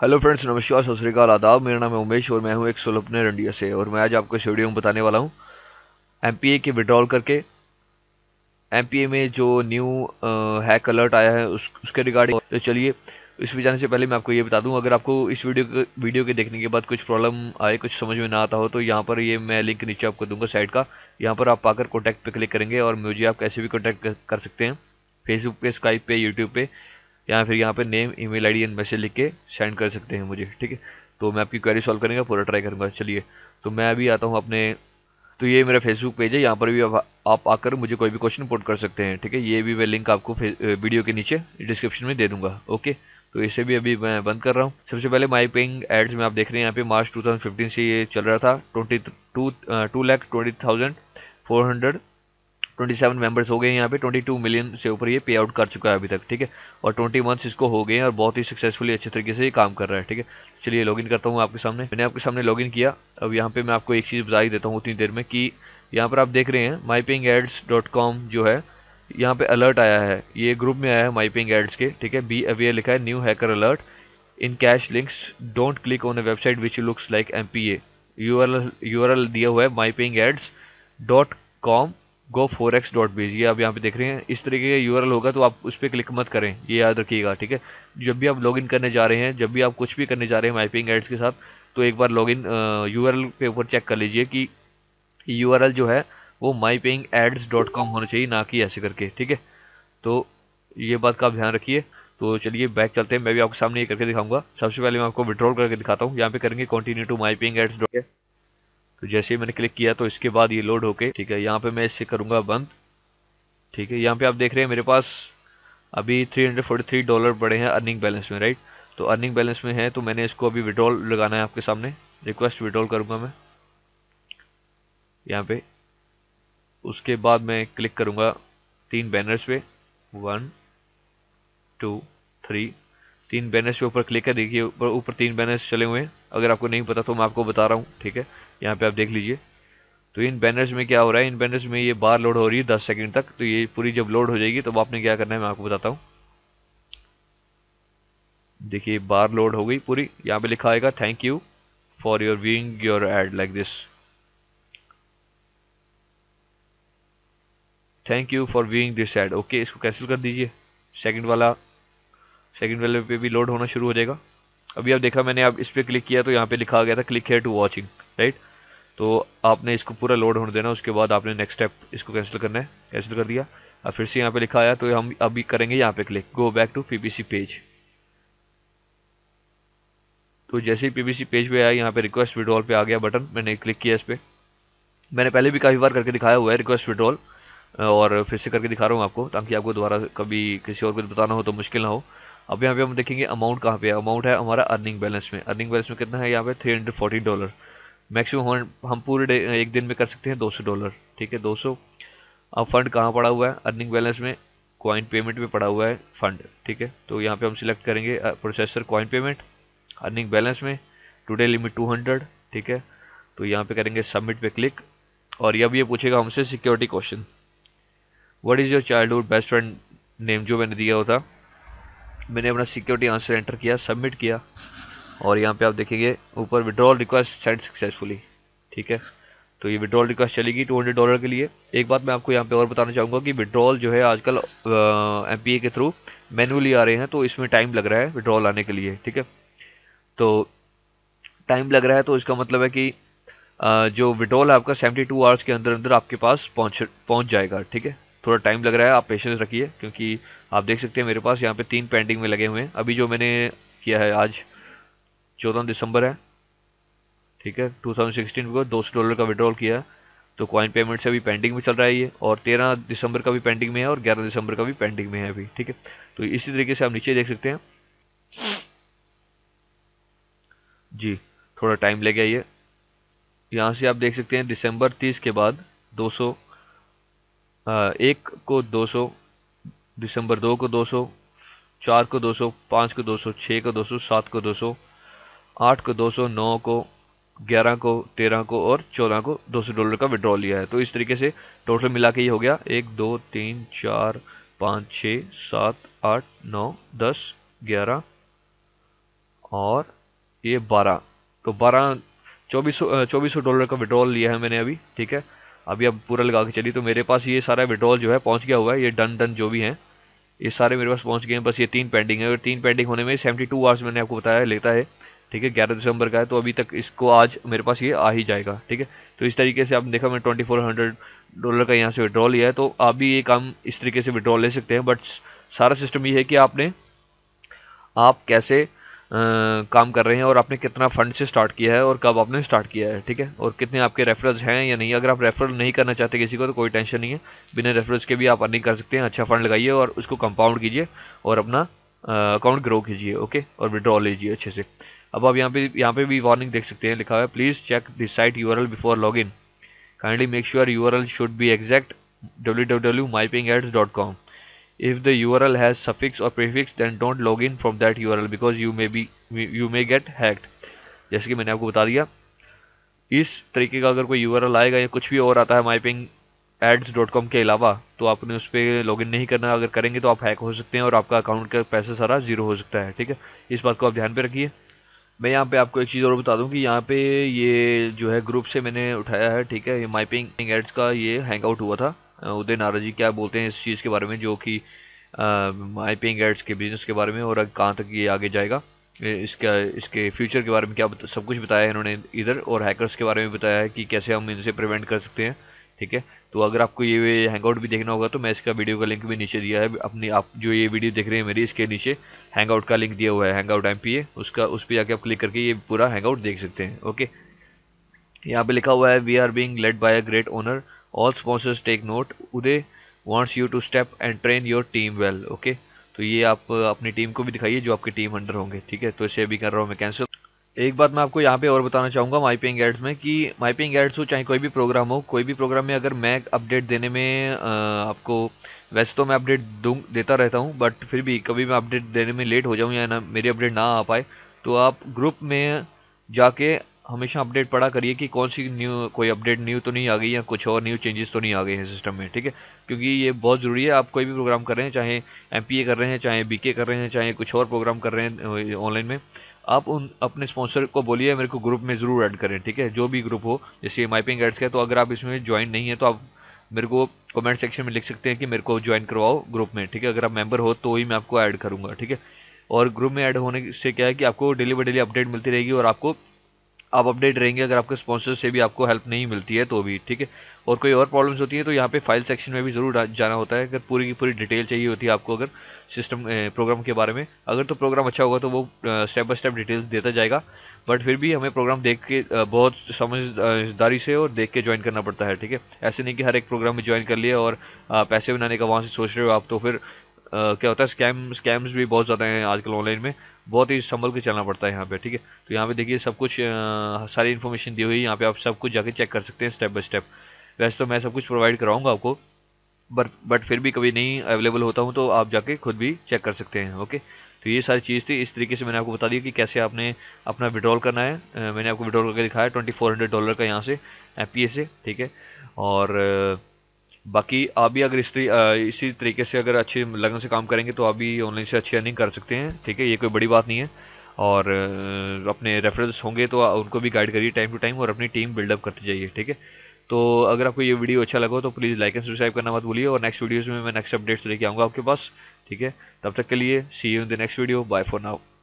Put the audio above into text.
Hello friends, नमस्कार, सत श्री अकाल, आदाब। मेरा नाम है उमेश और मैं हूं एक सोलपने रंडिया से। और मैं आज आपको इस वीडियो में बताने वाला हूं एमपीए के विड्रॉल करके एमपीए में जो न्यू हैक अलर्ट आया है उसके रिगार्डिंग। तो चलिए, इस पे जाने से पहले मैं आपको ये बता दूं, अगर आपको इस वीडियो के देखने के बाद कुछ प्रॉब्लम आए, कुछ समझ में ना आता हो, तो यहाँ पर ये मैं लिंक नीचे आपको दूंगा साइट का। यहाँ पर आप आकर कॉन्टैक्ट पे क्लिक करेंगे और मुझे आप कैसे भी कॉन्टैक्ट कर सकते हैं, फेसबुक पे, स्काइप पे, यूट्यूब पे, या फिर यहाँ पे name, email ID and message लिख के सेंड कर सकते हैं मुझे, ठीक है। तो मैं आपकी क्वेरी सॉल्व करेंगे, पूरा ट्राई करूंगा। चलिए, तो मैं अभी आता हूँ अपने, तो ये मेरा फेसबुक पेज है, यहाँ पर भी आप आकर मुझे कोई भी क्वेश्चन पुट कर सकते हैं, ठीक है। ये भी मैं लिंक आपको वीडियो के नीचे डिस्क्रिप्शन में दे दूंगा, ओके। तो इसे भी अभी मैं बंद कर रहा हूँ। सबसे पहले माई पेइंग एड्स में आप देख रहे हैं यहाँ पे मार्च 2015 से ये चल रहा था। 2,20,400 27 मेंबर्स हो गए हैं यहाँ पे। 22 मिलियन से ऊपर ये पे आउट कर चुका है अभी तक, ठीक है। और 20 मंथ्स इसको हो गए हैं और बहुत ही सक्सेसफुली अच्छे तरीके से ये काम कर रहा है, ठीक है। चलिए लॉगिन करता हूँ आपके सामने। मैंने आपके सामने लॉगिन किया। अब यहाँ पे मैं आपको एक चीज़ बता ही देता हूँ उतनी देर में कि यहाँ पर आप देख रहे हैं mypayingads.com जो है, यहाँ पे अलर्ट आया है, ये ग्रुप में आया है mypaying ads के, ठीक है। बी अवेयर लिखा है, new hacker alert in cash links, don't click on a website which looks like MPA. URL दिया हुआ है mypayingads.com go4x.biz। ये आप यहाँ पे देख रहे हैं, इस तरीके का यूआरएल होगा तो आप उस पर क्लिक मत करें, ये याद रखिएगा, ठीक है। जब भी आप लॉगिन करने जा रहे हैं, जब भी आप कुछ भी करने जा रहे हैं माइपिंग एड्स के साथ, तो एक बार लॉगिन यूआरएल के ऊपर चेक कर लीजिए कि यूआरएल जो है वो mypayingads.com होना चाहिए, ना कि ऐसे करके, ठीक है। तो ये बात का आप ध्यान रखिए। तो चलिए बैक चलते हैं, मैं भी आपके सामने ये करके दिखाऊंगा। सबसे पहले मैं आपको विड्रॉल करके दिखाता हूँ। यहाँ पे करेंगे कंटिन्यू टू माइपिंग एड्स, तो जैसे ही मैंने क्लिक किया तो इसके बाद ये लोड होके, ठीक है, यहाँ पे मैं इससे करूंगा बंद, ठीक है। यहाँ पे आप देख रहे हैं मेरे पास अभी $343 पड़े हैं अर्निंग बैलेंस में, राइट। तो अर्निंग बैलेंस में है, तो मैंने इसको अभी विड्रॉल लगाना है आपके सामने। रिक्वेस्ट विड्रॉल करूंगा मैं यहाँ पे। उसके बाद मैं क्लिक करूंगा तीन बैनर्स पे, 1 2 3, तीन बैनर्स पे ऊपर क्लिक है। देखिए ऊपर ऊपर तीन बैनर्स चले हुए हैं। अगर आपको नहीं पता तो मैं आपको बता रहा हूँ, ठीक है। यहाँ पे आप देख लीजिए। तो इन बैनर्स में क्या हो रहा है, इन बैनर्स में ये बार लोड हो रही है 10 सेकंड तक। तो ये पूरी जब लोड हो जाएगी तो आपने क्या करना है मैं आपको बताता हूँ। देखिए बार लोड हो गई पूरी। यहाँ पे लिखा आएगा thank you for your viewing your ad like this, thank you for viewing this ad, okay. इसको कैंसिल कर दीजिए। सेकंड वाले पे भी लोड होना शुरू हो जाएगा। अभी आप देखा, मैंने अब इस पर क्लिक किया तो यहाँ पे लिखा गया था click here to watching, right. तो आपने इसको पूरा लोड होने देना, उसके बाद आपने नेक्स्ट स्टेप इसको कैंसिल करना है। कैंसिल कर दिया। अब फिर से यहाँ पे लिखा आया तो हम अभी करेंगे यहाँ पे click go back to PPC page. तो जैसे ही पीपीसी पेज पे आया, यहाँ पे रिक्वेस्ट विड्रॉल पे आ गया बटन, मैंने क्लिक किया इस पे। मैंने पहले भी काफ़ी बार करके दिखाया हुआ है रिक्वेस्ट विड्रॉल, और फिर से करके दिखा रहा हूँ आपको, ताकि आपको दोबारा कभी किसी और को बताना हो तो मुश्किल ना हो। अब यहाँ पे हम देखेंगे अमाउंट कहाँ पे है। अमाउंट है हमारा अर्निंग बैलेंस में। अर्निंग बैलेंस में कितना है यहाँ पे $340। मैक्सिमम हम पूरे एक दिन में कर सकते हैं $200, ठीक है, 200। अब फंड कहाँ पड़ा हुआ है अर्निंग बैलेंस में, कॉइन पेमेंट में पड़ा हुआ है फंड, ठीक है। तो यहाँ पे हम सिलेक्ट करेंगे processor coin payment, earning balance में टुडे लिमिट 200, ठीक है। तो यहाँ पे करेंगे सबमिट पे क्लिक। और अब ये पूछेगा हमसे security question, what is your childhood best friend name, जो मैंने दिया होता। मैंने अपना सिक्योरिटी आंसर एंटर किया, सबमिट किया, और यहाँ पे आप देखेंगे ऊपर विड्रॉल रिक्वेस्ट सेंड सक्सेसफुली, ठीक है। तो ये विड्रॉल रिक्वेस्ट चलेगी $200 के लिए। एक बात मैं आपको यहाँ पे और बताना चाहूँगा कि विड्रॉल जो है आजकल एमपीए के थ्रू मैनुअली आ रहे हैं, तो इसमें टाइम लग रहा है विड्रॉल आने के लिए, ठीक है। तो टाइम लग रहा है तो इसका मतलब है कि जो विड्रॉल है आपका 72 आवर्स के अंदर अंदर आपके पास पहुंच जाएगा, ठीक है। थोड़ा टाइम लग रहा है, आप पेशेंस रखिए, क्योंकि आप देख सकते हैं मेरे पास यहाँ पे 3 पेंडिंग में लगे हुए हैं। अभी जो मैंने किया है आज 14 दिसंबर है, ठीक है, 2016 को $200 का विड्रॉल किया है। तो कॉइन पेमेंट से अभी पेंडिंग में चल रहा है ये, और 13 दिसंबर का भी पेंडिंग में है, और 11 दिसंबर का भी पेंडिंग में है अभी, ठीक है। तो इसी तरीके से आप नीचे देख सकते हैं जी, थोड़ा टाइम ले गया ये। यहाँ से आप देख सकते हैं दिसंबर 30 के बाद 200, 1 को 200, दिसंबर 2 को 200, 4 को 200, 5 को 200, 6 को 200, 7 को 200, 8 को 200, 9 को, 11 को, 13 को और 14 को $200 का विड्रॉल लिया है। तो इस तरीके से टोटल मिला के ये हो गया 1 2 3 4 5 6 7 8 9 10 11 और ये 12, तो 12 $2400 का विड्रॉल लिया है मैंने अभी, ठीक है। अभी अब पूरा लगा के चलिए, तो मेरे पास ये सारा विड्रॉल जो है पहुंच गया हुआ है, ये डन जो भी है ये सारे मेरे पास पहुंच गए हैं। बस ये 3 पेंडिंग है, और 3 पेंडिंग होने में 72 आवर्स मैंने आपको बताया लेता है, ठीक है। 11 दिसंबर का है, तो अभी तक इसको आज मेरे पास ये आ ही जाएगा, ठीक है। तो इस तरीके से आपने देखा मैंने $2400 का यहाँ से विड्रॉल लिया है, तो आप भी ये काम इस तरीके से विड्रॉल ले सकते हैं। बट सारा सिस्टम ये है कि आप कैसे काम कर रहे हैं, और आपने कितना फंड से स्टार्ट किया है, और कब आपने स्टार्ट किया है, ठीक है। और कितने आपके रेफरल्स हैं या नहीं। अगर आप रेफरल नहीं करना चाहते किसी को तो कोई टेंशन नहीं है, बिना रेफरल्स के भी आप अर्निंग कर सकते हैं। अच्छा फंड लगाइए और उसको कंपाउंड कीजिए और अपना अकाउंट ग्रो कीजिए, ओके, और विड्रॉ लीजिए अच्छे से। अब आप यहाँ पे भी वार्निंग देख सकते हैं, लिखा हुआ है please check the site URL before login, kindly make sure URL should be exact www.mypingads.com. If the URL has suffix or prefix, then don't log in from that URL because you may get hacked. जैसे कि मैंने आपको बता दिया, इस तरीके का अगर कोई यूआरएल आएगा या कुछ भी और आता है mypingads.com के अलावा, तो आपने उस पर लॉगिन नहीं करना। अगर करेंगे तो आप हैक हो सकते हैं और आपका अकाउंट का पैसा सारा जीरो हो सकता है, ठीक है। इस बात को आप ध्यान पे रखिए। मैं यहाँ पे आपको एक चीज़ और बता दूं कि यहाँ पे ये जो है ग्रुप से मैंने उठाया है, ठीक है। ये माइपिंग एड्स का ये हैंग आउट हुआ था। उदय नारा जी क्या बोलते हैं इस चीज़ के बारे में, जो कि माइपिंग एड्स के बिजनेस के बारे में, और कहाँ तक ये आगे जाएगा, इसके फ्यूचर के बारे में सब कुछ बताया है इन्होंने इधर, और हैकर्स के बारे में बताया है कि कैसे हम इनसे प्रिवेंट कर सकते हैं, ठीक है। तो अगर आपको ये हैंगआउट भी देखना होगा तो मैं इसका वीडियो का लिंक भी नीचे दिया है अपनी, आप जो ये वीडियो देख रहे हैं मेरी, इसके नीचे हैंगआउट का लिंक दिया हुआ है, हैंगआउट एमपीए, उस पर जाके आप क्लिक करके ये पूरा हैंगआउट देख सकते हैं, ओके। यहाँ पे लिखा हुआ है we are being led by a great owner, all sponsors take note, Uday wants you to step and train your team well, okay. तो ये आप अपनी टीम को भी दिखाइए जो आपकी टीम अंडर होंगे, ठीक है। तो इसे भी कर रहा हूँ मैं कैंसिल। एक बात मैं आपको यहाँ पे और बताना चाहूँगा माइपिंग एड्स में, कि माइपिंग एड्स हो चाहे कोई भी प्रोग्राम हो, कोई भी प्रोग्राम में अगर मैं अपडेट देने में आपको, वैसे तो मैं अपडेट देता रहता हूँ, बट फिर भी कभी मैं अपडेट देने में लेट हो जाऊँ या ना मेरी अपडेट ना आ पाए, तो आप ग्रुप में जाके हमेशा अपडेट पढ़ा करिए कि कौन सी कोई अपडेट न्यू तो नहीं आ गई या कुछ और न्यू चेंजेस तो नहीं आ गए हैं सिस्टम में, ठीक है। क्योंकि ये बहुत ज़रूरी है। आप कोई भी प्रोग्राम कर रहे हैं, चाहे एमपीए कर रहे हैं, चाहे बीके कर रहे हैं, चाहे कुछ और प्रोग्राम कर रहे हैं ऑनलाइन में, आप उन अपने स्पॉन्सर को बोलिए मेरे को ग्रुप में ज़रूर ऐड करें, ठीक है। जो भी ग्रुप हो, जैसे माइपिंग एड्स का, तो अगर आप इसमें ज्वाइन नहीं है तो आप मेरे को कमेंट सेक्शन में लिख सकते हैं कि मेरे को ज्वाइन करवाओ ग्रुप में, ठीक है। अगर आप मेंबर हो तो ही मैं आपको ऐड करूँगा, ठीक है। और ग्रुप में ऐड होने से क्या है कि आपको डेली बाई डेली अपडेट मिलती रहेगी, और आप अपडेट रहेंगे अगर आपके स्पॉन्सर से भी आपको हेल्प नहीं मिलती है तो भी, ठीक है। और कोई और प्रॉब्लम्स होती है तो यहाँ पे फाइल सेक्शन में भी ज़रूर जाना होता है, अगर पूरी की पूरी डिटेल चाहिए होती है आपको, अगर सिस्टम प्रोग्राम के बारे में। अगर तो प्रोग्राम अच्छा होगा तो वो स्टेप बाय स्टेप डिटेल्स देता जाएगा, बट फिर भी हमें प्रोग्राम देख के बहुत समझदारी से और देख के ज्वाइन करना पड़ता है, ठीक है। ऐसे नहीं कि हर एक प्रोग्राम में ज्वाइन कर लिया और पैसे बनाने का वहाँ से सोच रहे हो आप, तो फिर क्या होता है, स्कैम्स भी बहुत ज़्यादा हैं आजकल ऑनलाइन में, बहुत ही संभल के चलना पड़ता है यहाँ पे, ठीक है। तो यहाँ पे देखिए सब कुछ सारी इन्फॉर्मेशन दी हुई है, यहाँ पे आप सब कुछ जाके चेक कर सकते हैं स्टेप बाय स्टेप। वैसे तो मैं सब कुछ प्रोवाइड कराऊंगा आपको, बट फिर भी कभी नहीं अवेलेबल होता हूँ तो आप जाके खुद भी चेक कर सकते हैं, ओके। तो ये सारी चीज़ थी, इस तरीके से मैंने आपको बता दिया कि कैसे आपने अपना विड्रॉल करना है। मैंने आपको विड्रॉल करके दिखाया $2400 का यहाँ से एमपीए से, ठीक है। और बाकी आप भी अगर इसी तरीके से अगर अच्छे लगन से काम करेंगे तो आप भी ऑनलाइन से अच्छी अर्निंग कर सकते हैं, ठीक है। ये कोई बड़ी बात नहीं है। और अपने रेफरेंस होंगे तो उनको भी गाइड करिए टाइम टू टाइम, और अपनी टीम बिल्डअप करते जाइए, ठीक है। तो अगर आपको ये वीडियो अच्छा लगा हो तो प्लीज़ लाइक एंड सब्सक्राइब करना मत भूलिए, और नेक्स्ट वीडियोज़ में मैं नेक्स्ट अपडेट्स लेके आऊँगा आपके पास, ठीक है। तब तक के लिए see you in the next video, bye for now.